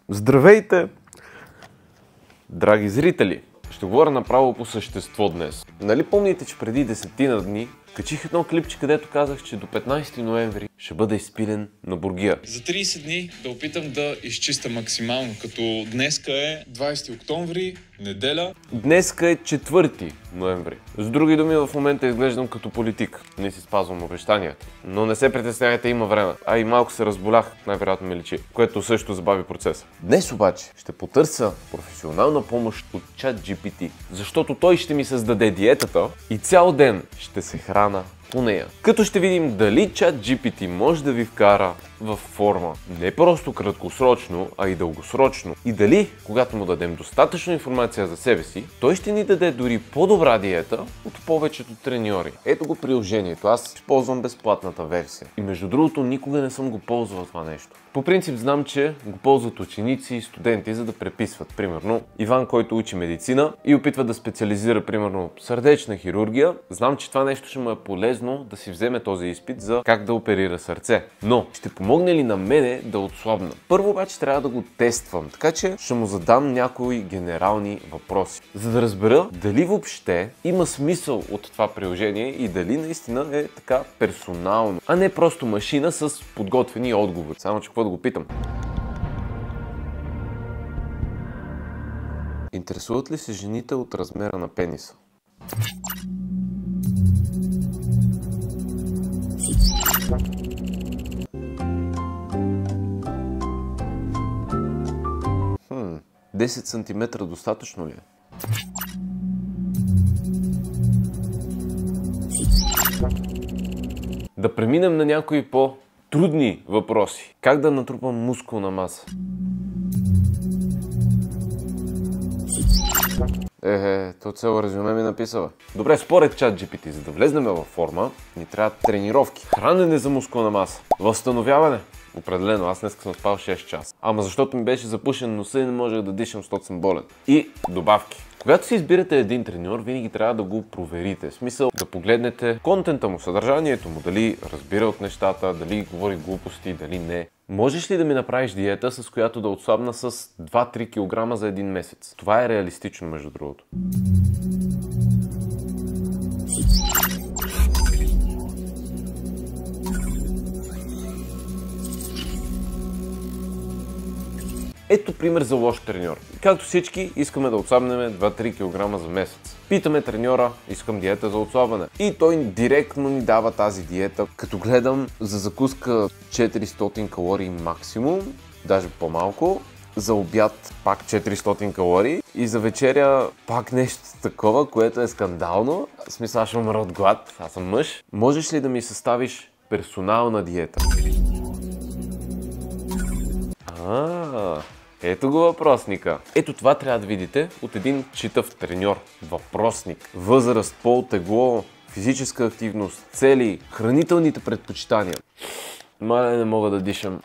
Здравейте, драги зрители! Ще говоря направо по същество днес. Нали помните, че преди 10 дни качих едно клипче, където казах, че до 15 ноември ще бъда изпилен на бургия. За 30 дни да опитам да изчиста максимално, като днеска е 20 октомври, неделя. Днеска е 4 ноември. С други думи, в момента изглеждам като политик. Не си спазвам обещанията. Но не се притеснявайте, има време. А и малко се разболях, най-вероятно ми личи, което също забави процеса. Днес обаче ще потърся професионална помощ от ChatGPT, защото той ще ми създаде диетата и цял ден ще се храна по нея. Като ще видим дали ChatGPT може да ви вкара в форма не просто краткосрочно, а и дългосрочно. И дали, когато му дадем достатъчно информация за себе си, той ще ни даде дори по-добра диета от повечето треньори. Ето го приложението. Аз използвам безплатната версия. И между другото, никога не съм го ползвал това нещо. По принцип знам, че го ползват ученици и студенти, за да преписват. Примерно Иван, който учи медицина и опитва да специализира, примерно, сърдечна хирургия. Знам, че това нещо ще му е полезно да си вземе този изпит за как да оперира сърце. Но ще помогне ли на мене да отслабна? Първо обаче трябва да го тествам, така че ще му задам някои генерални въпроси, за да разбера дали въобще има смисъл от това приложение и дали наистина е така персонално, а не просто машина с подготвени отговори. Само че какво да го питам? Интересуват ли се жените от размера на пениса? Хм, 10 см достатъчно ли е? Да преминем на някои по-трудни въпроси. Как да натрупам мускулна маса? То цяло резюме ми написала. Добре, според ChatGPT, за да влезнем във форма, ни трябват тренировки, хранене за мускулна маса, възстановяване. Определено, аз днес съм спал 6 часа. Ама защото ми беше запушен носа и не можех да дишам, защото съм болен. И добавки. Когато си избирате един треньор, винаги трябва да го проверите. В смисъл да погледнете контента му, съдържанието му, дали разбира от нещата, дали говори глупости, дали не. Можеш ли да ми направиш диета, с която да отслабна с 2-3 кг за един месец? Това е реалистично, между другото. Ето пример за лош треньор. Както всички, искаме да отслабнем 2-3 кг за месец. Питаме треньора, искам диета за отслабване. И той директно ни дава тази диета. Като гледам, за закуска 400 калории максимум, даже по-малко. За обяд пак 400 калории и за вечеря пак нещо такова, което е скандално. В смисъл, аз ще умра от глад, аз съм мъж. Можеш ли да ми съставиш персонална диета? Ето го въпросника. Ето това трябва да видите от един читав треньор. Въпросник. Възраст, пол, тегло, физическа активност, цели, хранителните предпочитания. Мале, не мога да дишам.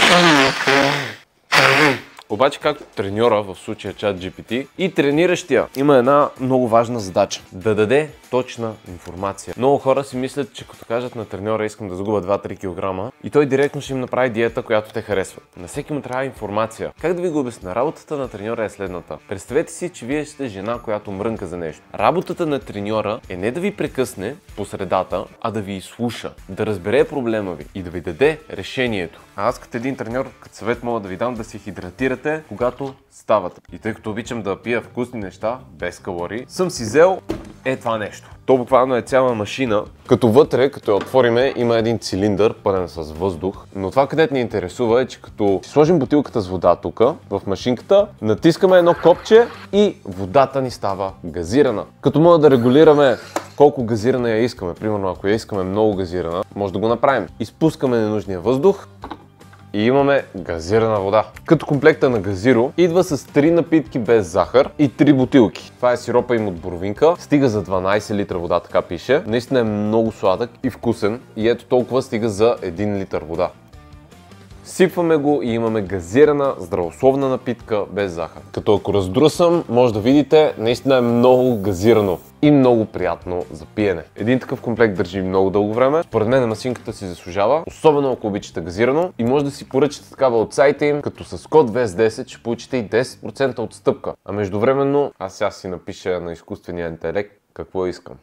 Обаче както треньора, в случая ChatGPT, и трениращия има една много важна задача. Да даде точна информация. Много хора си мислят, че като кажат на треньора искам да загубя 2-3 кг и той директно ще им направи диета, която те харесват. На всеки му трябва информация. Как да ви го обясня? Работата на треньора е следната. Представете си, че вие сте жена, която мрънка за нещо. Работата на треньора е не да ви прекъсне по средата, а да ви изслуша, да разбере проблема ви и да ви даде решението. А аз като един треньор, като съвет мога да ви дам да се хидратирате, когато ставате. И тъй като обичам да пия вкусни неща, без калории, съм си взел това нещо. То буквално е цяла машина, като вътре, като я отвориме, има един цилиндър, пълен с въздух. Но това, където ни интересува е, че като сложим бутилката с вода тук, в машинката, натискаме едно копче и водата ни става газирана. Като може да регулираме колко газирана я искаме. Примерно, ако я искаме много газирана, може да го направим. Изпускаме ненужния въздух и имаме газирана вода. Като комплекта на Газиро идва с 3 напитки без захар и 3 бутилки. Това е сиропа им от боровинка. Стига за 12 литра вода, така пише. Наистина е много сладък и вкусен. И ето толкова стига за 1 литър вода. Сипваме го и имаме газирана, здравословна напитка без захар. Като ако раздрусам, може да видите, наистина е много газирано. и много приятно за пиене. Един такъв комплект държи много дълго време. Според мен масинката си заслужава, особено ако обичате газирано, и може да си поръчате такава от сайта им, като с код VS10 ще получите и 10% отстъпка. А междувременно аз сега си напиша на изкуствения интелект какво искам.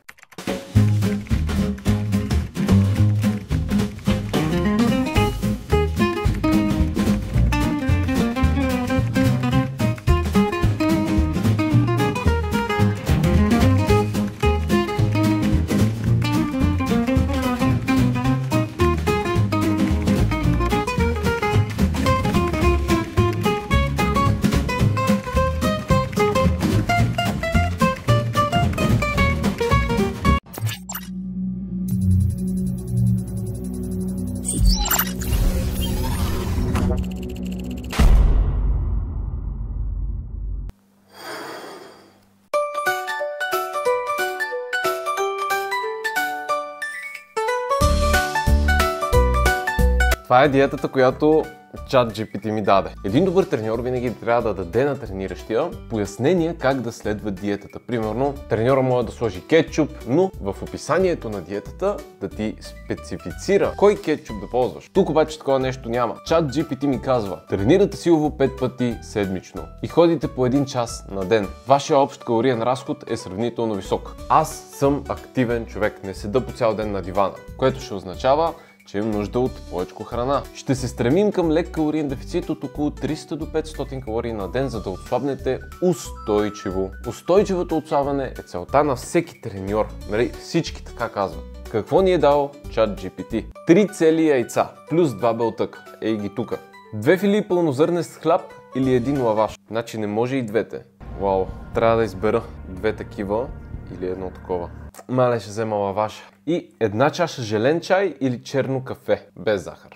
Това е диетата, която ChatGPT ми даде. Един добър треньор винаги трябва да даде на трениращия пояснение как да следва диетата. Примерно, треньора може да сложи кетчуп, но в описанието на диетата да ти специфицира кой кетчуп да ползваш. Тук обаче такова нещо няма. ChatGPT ми казва: тренирате силово 5 пъти седмично и ходите по 1 час на ден. Вашия общ калориен разход е сравнително висок. Аз съм активен човек, не седа по цял ден на дивана, което ще означава, че имам нужда от повече храна. Ще се стремим към лек калориен дефицит от около 300 до 500 калории на ден, за да отслабнете устойчиво. Устойчивото отслабване е целта на всеки треньор. Нали? Всички така казват. Какво ни е дал ChatGPT? 3 цели яйца плюс 2 белтъка. Ей ги тука. 2 филии пълнозърнест хляб или 1 лаваш. Значи не може и двете. Вау, трябва да избера 2 такива или едно такова. Мале, ще взема лаваша. И 1 чаша зелен чай или черно кафе, без захар.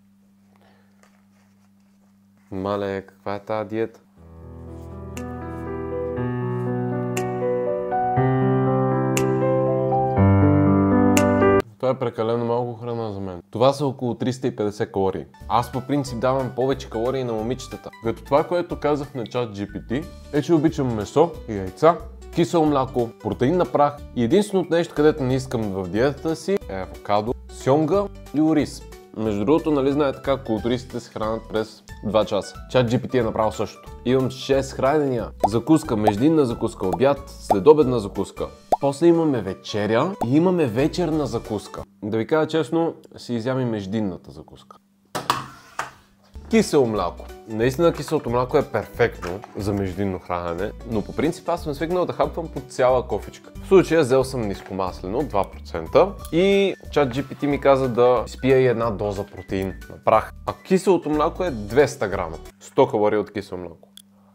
Мале, каква е тази диета? Това е прекалено малко храна за мен. Това са около 350 калории. Аз по принцип давам повече калории на момичетата. Като това, което казах на ChatGPT, е, че обичам месо и яйца, кисело мляко, протеин на прах и единственото нещо, където не искам в диетата си е авокадо, сьомга и ориз. Между другото, нали знаете как културистите се хранят през 2 часа. ChatGPT е направил същото. Имам 6 хранения. Закуска, междинна закуска, обяд, следобедна закуска. После имаме вечеря и имаме вечерна закуска. Да ви кажа честно, си изям и междинната закуска. Кисело мляко. Наистина киселото мляко е перфектно за междинно хранене, но по принцип аз съм свикнал да хапвам по цяла кофичка. В случая взел съм нискомаслено, 2%, и ChatGPT ми каза да спия и 1 доза протеин на прах. А киселото мляко е 200 грама. 100 калории от кисело мляко.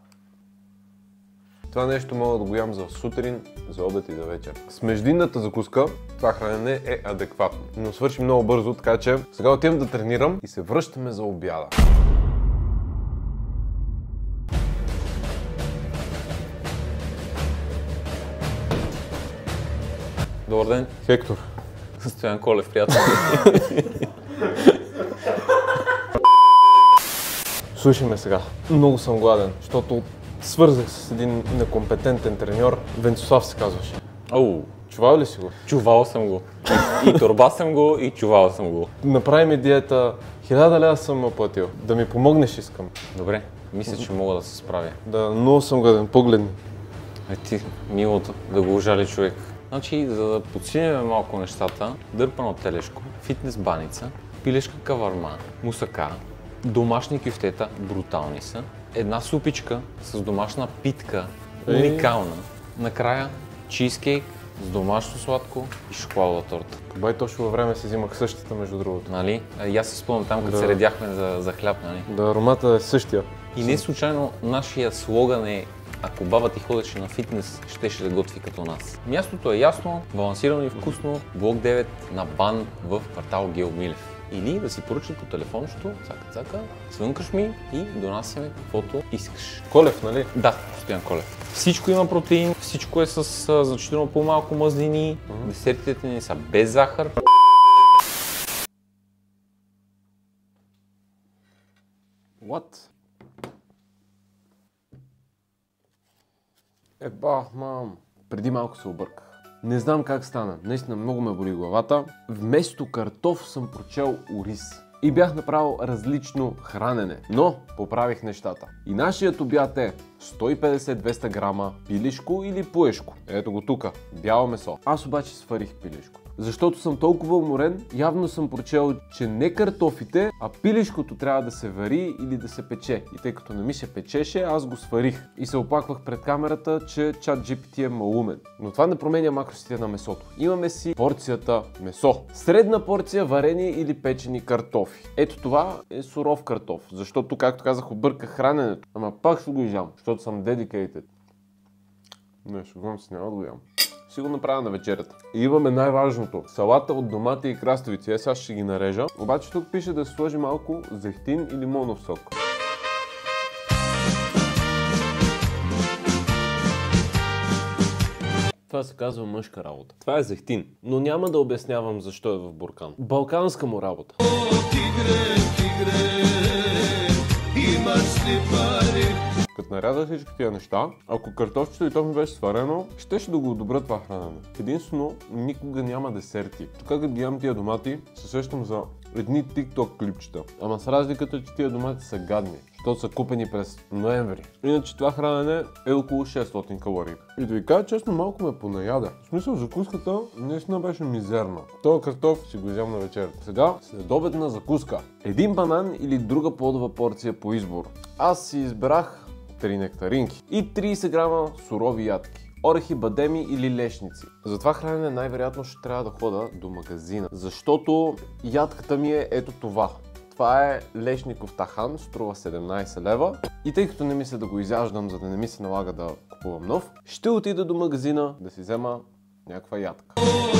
Това нещо мога да го ям за сутрин, за обед и за вечер. С междинната закуска това хранене е адекватно, но свърши много бързо, така че сега отивам да тренирам и се връщаме за обяда. Добър ден. Хектор. Стоян Колев, приятел. Слушай ме сега. Много съм гладен, защото свързах с един некомпетентен треньор. Венцислав се казваше. Оу, Чувал ли си го? чувал съм го. И торба съм го, и чувал съм го. Направи ми диета, 1000 лева съм ме платил. Да ми помогнеш искам. Добре, мисля, че мога да се справя. Да, много съм гладен, погледни. Ти, милото, да го ожали човек. Значи, за да подсилим малко нещата, дърпано телешко, фитнес баница, пилешка каварма, мусака, домашни кюфтета, брутални са, една супичка с домашна питка, уникална. Накрая чизкейк с домашно сладко и шоколадова торта. Бай, точно във време си взимах същата, между другото. Нали? И аз се спомням там, като се редяхме за хляб, нали? Да, аромата е същия. И не случайно нашия слоган е: ако баба ти ходеше на фитнес, щеше да готви като нас. Мястото е ясно, балансирано и вкусно, блок 9 на БАН в квартал Гео Милев. Или да си поръчаш по телефончето, цака-цака, звънкаш ми и донасяме каквото искаш. Колев, нали? Да, Стоян Колев. Всичко има протеин, всичко е с значително по-малко мазнини, десертите ни са без захар. What? Еба, мам. Преди малко се обърках. Не знам как стана. Наистина много ме боли главата. Вместо картоф съм прочел ориз. И бях направил различно хранене, но поправих нещата. И нашият обяд е 150-200 грама пилешко или пуешко. Ето го тука, бяло месо. Аз обаче сварих пилешко. Защото съм толкова уморен, явно съм прочел, че не картофите, а пилешкото трябва да се вари или да се пече. И тъй като не ми се печеше, аз го сварих. И се оплаквах пред камерата, че ChatGPT е малумен. Но това не променя макросите на месото. Имаме си порцията месо. Средна порция варени или печени картофи. Ето това е суров картоф, защото, както казах, обърках храненето. Ама пак ще го изям, защото съм dedicated. Не, шегувам се, няма да го ям. Ще го направя на вечерята. И имаме най-важното. Салата от домати и краставици. Сега ще ги нарежа. Обаче тук пише да се сложи малко зехтин и лимонов сок. Това се казва мъжка работа. Това е зехтин. Но няма да обяснявам защо е в буркан. Балканска му работа. Като нарязах всички тия неща, ако картофчето и то ми беше сварено, щеше да го одобря това хранене. Единствено, никога няма десерти. Тук като ги ям тия домати, се сещам за едни TikTok клипчета. Ама с разликата, че тия домати са гадни, защото са купени през ноември. Иначе това хранене е около 600 калории. И да ви кажа честно, малко ме понаяда. В смисъл, закуската наистина беше мизерна. Това картоф си го взем на вечерата. Сега следобедна закуска. Един банан или друга плодова порция по избор. Аз си избрах 3 нектаринки и 30 грама сурови ядки. Орехи, бадеми или лешници. За това хранене най-вероятно ще трябва да хода до магазина, защото ядката ми е ето това. Това е лешников тахан, струва 17 лева. И тъй като не мисля да го изяждам, за да не ми се налага да купувам нов, ще отида до магазина да си взема някаква ядка.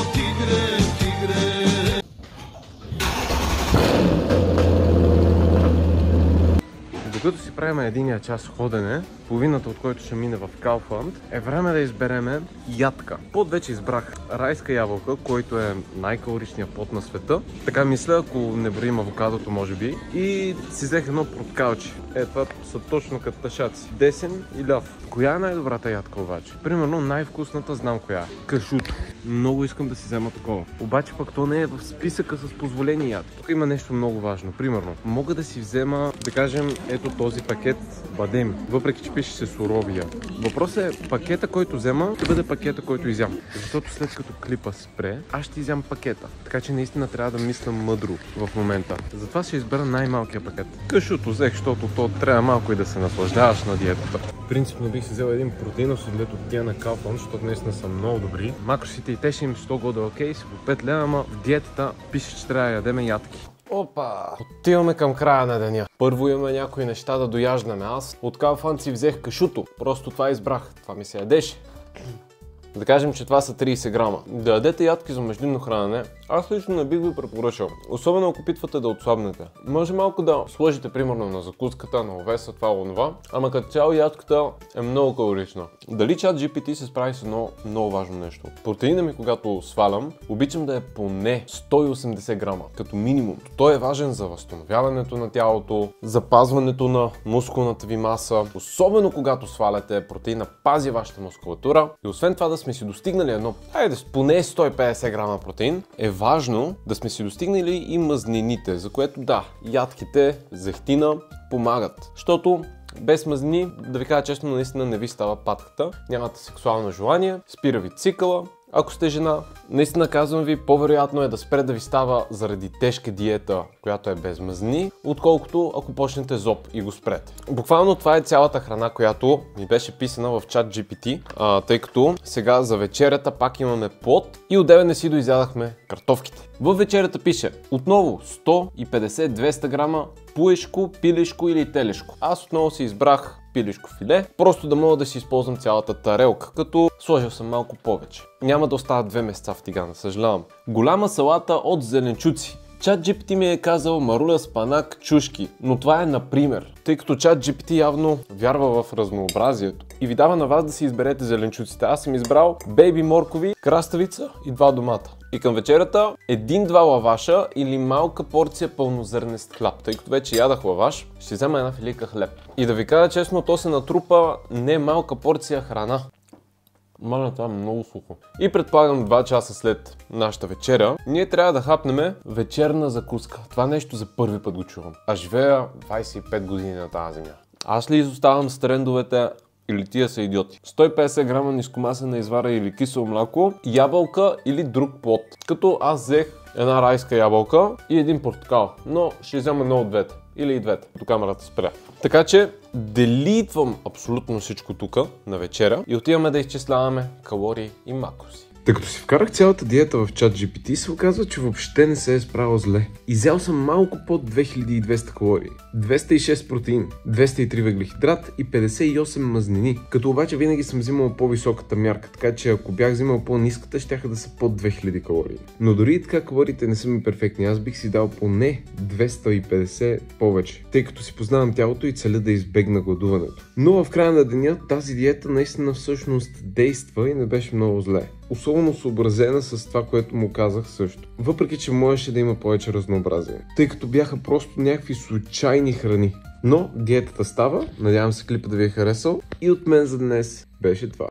Докато си правим единия час ходене, половината от който ще мине в Kaufland, е време да избереме ядка. Плод вече избрах райска ябълка, който е най-калоричният плод на света. Така мисля, ако не броим авокадото, може би. И си взех едно проткалче. Това са точно като тъшаци. Десен и ляв. Коя е най-добрата ядка обаче? Примерно най-вкусната знам коя е. Кашуто. Много искам да си взема такова. Обаче пък то не е в списъка с позволени ядки. Тук има нещо много важно. Примерно, мога да си взема, да кажем, ето този пакет бадеми. Въпреки че пише се суровия. Въпросът е пакета, който взема, ще бъде пакета, който изям. Защото след като клипа спре, аз ще изям пакета. Така че наистина трябва да мисля мъдро в момента. Затова ще избера най-малкия пакет. Кашуто взех, защото то трябва малко и да се наслаждаваш на диетата. Принципно бих си взел един протеинов судлет от тия на Kaufland, защото наистина са много добри. Макросите и те ще им 100 года окей, си по 5 лева, ама в диетата пише, че трябва да ядеме ядки. Опа! Отиваме към края на деня. Първо имаме някои неща да дояждаме. Аз от Kaufland си взех кашуто. Просто това избрах. Това ми се ядеше. Да кажем, че това са 30 грама. Да ядете ядки за междинно хранене, аз лично не бих ви препоръчал. Особено ако опитвате да отслабнете. Може малко да сложите примерно на закуската, на овеса, това онова, ама като цяло ядката е много калорична. Дали ChatGPT се справи с едно много важно нещо? Протеина ми, когато свалям, обичам да е поне 180 грама, като минимум. Той е важен за възстановяването на тялото, запазването на мускулната ви маса, особено когато сваляте, протеина пази вашата мускулатура и освен това да сме си достигнали едно, поне 150 грама протеин, е важно да сме си достигнали и мазнините, за което да, ядките, зехтина помагат. Защото без мазнини, да ви кажа честно, наистина не ви става патката, нямате сексуално желание, спира ви цикъла. Ако сте жена, наистина казвам ви, по-вероятно е да спре да ви става заради тежка диета, която е без мазнини, отколкото ако почнете зоб и го спрете. Буквално това е цялата храна, която ми беше писана в ChatGPT, тъй като сега за вечерята пак имаме плод и отдеве не си доизядахме картофките. В вечерята пише отново 150-200 грама пуешко, пилешко или телешко. Аз отново си избрах пилешко филе, просто да мога да си използвам цялата тарелка, като сложил съм малко повече. Няма да остават 2 месеца в тигана, съжалявам. Голяма салата от зеленчуци. ChatGPT ми е казал маруля, спанак, чушки, но това е например, тъй като ChatGPT явно вярва в разнообразието и ви дава на вас да си изберете зеленчуците. Аз съм избрал бейби моркови, краставица и 2 домата. И към вечерята 1-2 лаваша или малка порция пълнозърнест хляб. Тъй като вече ядах лаваш, ще взема една филийка хлеб. И да ви кажа честно, то се натрупа не малка порция храна. Маля, това е много сухо. И предполагам 2 часа след нашата вечеря, ние трябва да хапнем вечерна закуска. Това нещо за първи път го чувам. А живея 25 години на тази земя. Аз ли изоставам с трендовете или тия са идиоти? 150 грама нискомасена извара или кисело мляко, ябълка или друг плод. Като аз взех една райска ябълка и един портокал. Но ще взема едно от двете. Или и двете, до камерата спря. Така че делитвам абсолютно всичко тук на вечеря и отиваме да изчисляваме калории и макроси. Тъй като си вкарах цялата диета в ChatGPT, се оказва, че въобще не се е справил зле. Изял съм малко под 2200 калории, 206 протеин, 203 въглехидрат и 58 мазнини. Като обаче винаги съм взимал по-високата мярка, така че ако бях взимал по-ниската, щяха да са под 2000 калории. Но дори и така калориите не са ми перфектни, аз бих си дал поне 250 повече, тъй като си познавам тялото и целя да избегна гладуването. Но в края на деня тази диета наистина всъщност действа и не беше много зле. Особено съобразена с това, което му казах също. Въпреки, че можеше да има повече разнообразие, тъй като бяха просто някакви случайни храни. Но диетата става, надявам се клипа да ви е харесал и от мен за днес беше това.